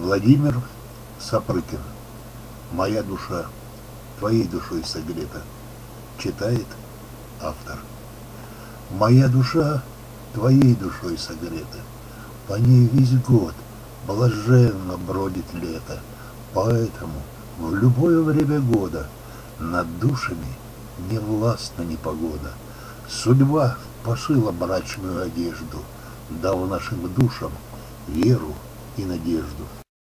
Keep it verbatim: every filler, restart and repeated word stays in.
Владимир Сапрыкин. «Моя душа твоей душой согрета». Читает автор. Моя душа твоей душой согрета, по ней весь год блаженно бродит лето. Поэтому в любое время года над душами не властна непогода. Судьба пошила брачную одежду, дав нашим душам веру и надежду.